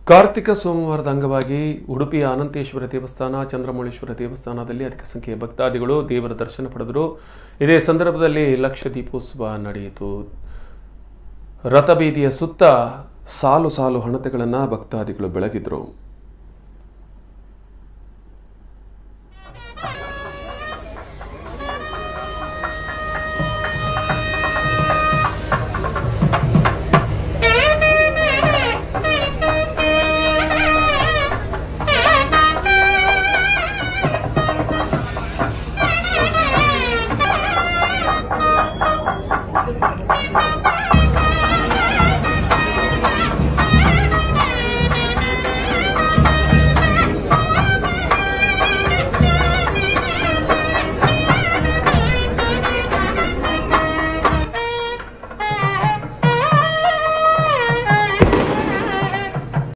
ಕಾರ್ತಿಕ ಸೋಮವಾರದ ಅಂಗವಾಗಿ ಉಡುಪಿಯ ಅನಂತೇಶ್ವರ ದೇವಸ್ಥಾನ, ಚಂದ್ರಮೌಳೇಶ್ವರ ದೇವಸ್ಥಾನದಲ್ಲಿ ಅಧಿಕ ಸಂಖ್ಯೆಯ ಭಕ್ತಾದಿಗಳು ದೇವರ ದರ್ಶನ ಪಡೆದರು. ಇದೇ ಸಂದರ್ಭದಲ್ಲಿ ಲಕ್ಷ ದೀಪೋತ್ಸವ ನಡೆಯಿತು. ರಥಬೀದಿಯ ಸುತ್ತ ಸಾಲು ಸಾಲು ಹಣತೆಗಳನ್ನು ಭಕ್ತಾದಿಗಳು ಬೆಳಗಿದ್ರು.